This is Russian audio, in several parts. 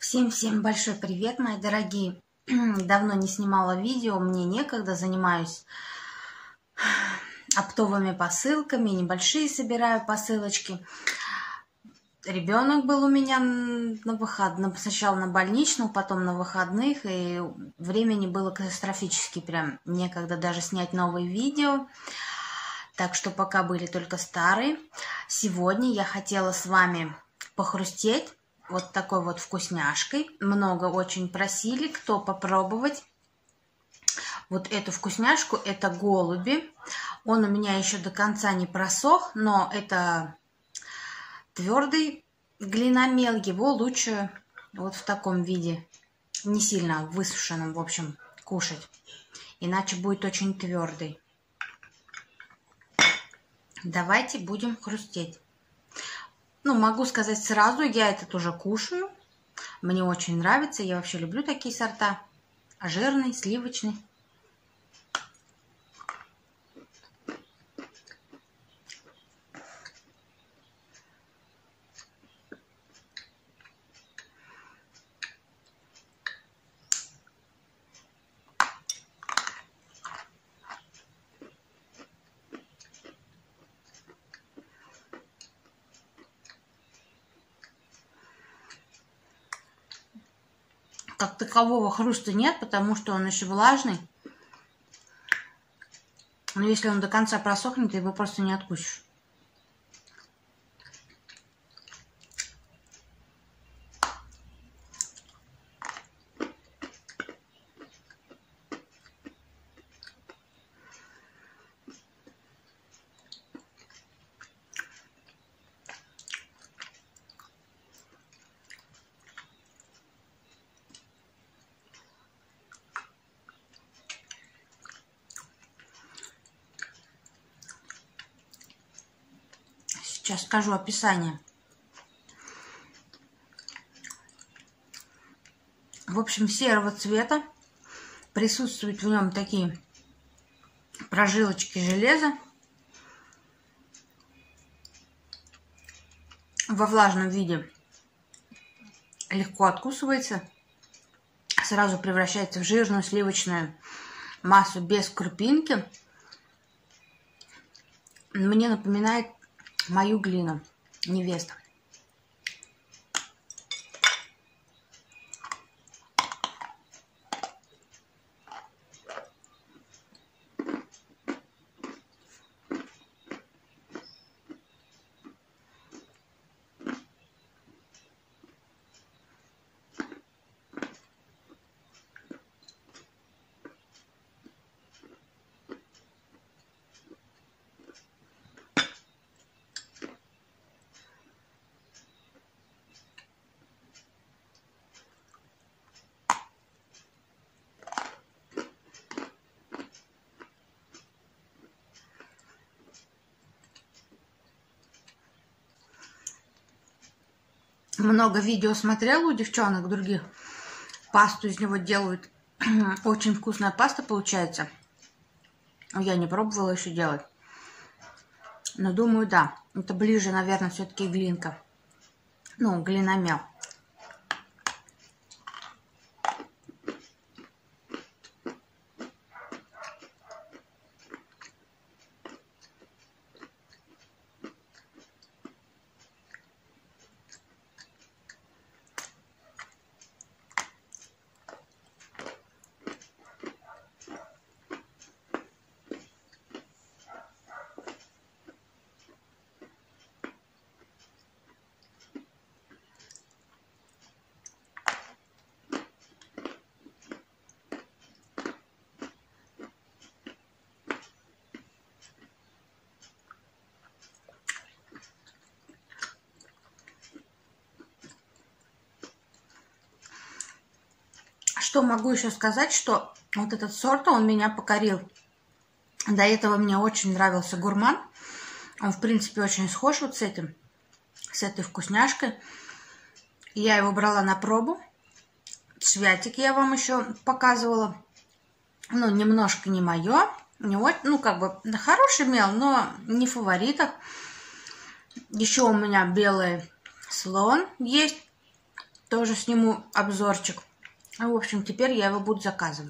Всем большой привет, мои дорогие. Давно не снимала видео, мне некогда, занимаюсь оптовыми посылками, небольшие собираю посылочки. Ребенок был у меня на выходных, сначала на больничных, потом на выходных, и времени было катастрофически, прям некогда даже снять новые видео. Так что пока были только старые. Сегодня я хотела с вами похрустеть вот такой вот вкусняшкой. Много очень просили, кто попробовать вот эту вкусняшку. Это голуби. Он у меня еще до конца не просох, но это твердый глиномел. Его лучше вот в таком виде, не сильно высушенном, в общем, кушать. Иначе будет очень твердый. Давайте будем хрустеть. Ну, могу сказать сразу, я этот уже кушаю. Мне очень нравится. Я вообще люблю такие сорта. Жирный, сливочный. Как такового хруста нет, потому что он еще влажный. Но если он до конца просохнет, его просто не откусишь. Сейчас скажу описание. В общем, серого цвета. Присутствуют в нем такие прожилочки железа. Во влажном виде легко откусывается. Сразу превращается в жирную сливочную массу без крупинки. Мне напоминает мою глину, невеста. Много видео смотрела у девчонок других. Пасту из него делают. Очень вкусная паста получается. Я не пробовала еще делать. Но думаю, да. Это ближе, наверное, все-таки глинка. Ну, глиномел. Что могу еще сказать, что вот этот сорт, он меня покорил. До этого мне очень нравился гурман. Он, в принципе, очень схож вот с этим, с этой вкусняшкой. Я его брала на пробу. Святик я вам еще показывала. Ну, немножко не мое. Не очень, ну, как бы, да, хороший мел, но не в фаворитах. Еще у меня белый слон есть. Тоже сниму обзорчик. В общем, теперь я его буду заказывать.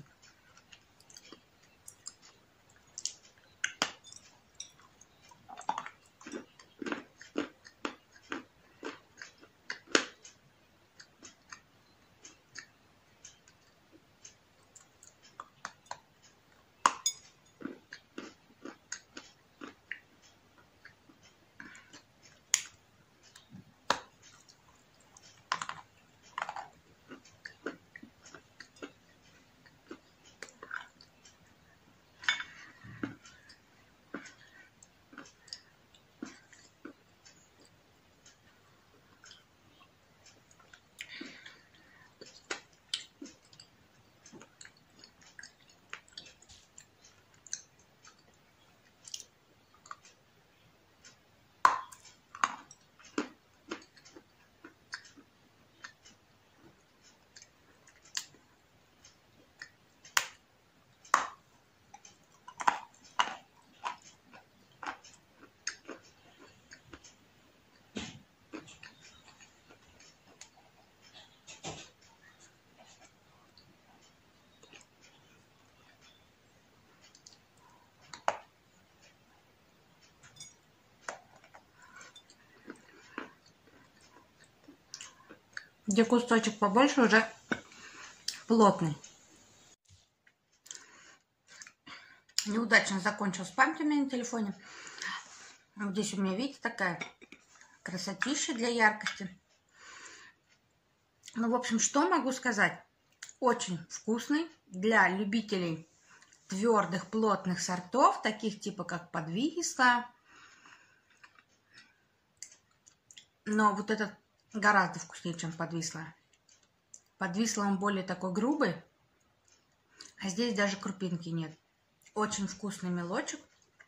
Где кусочек побольше, уже плотный. Неудачно закончился память у меня на телефоне. Вот здесь у меня, видите, такая красотища для яркости. Ну, в общем, что могу сказать? Очень вкусный для любителей твердых, плотных сортов, таких типа как подвисло. Но вот этот гораздо вкуснее, чем подвисло. Подвисло он более такой грубый, а здесь даже крупинки нет. Очень вкусный мелочек.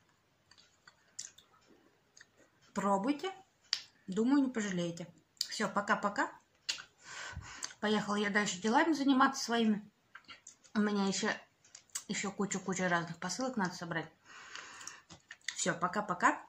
Пробуйте. Думаю, не пожалеете. Все, пока-пока. Поехала я дальше делами заниматься своими. У меня еще куча разных посылок надо собрать. Все, пока-пока.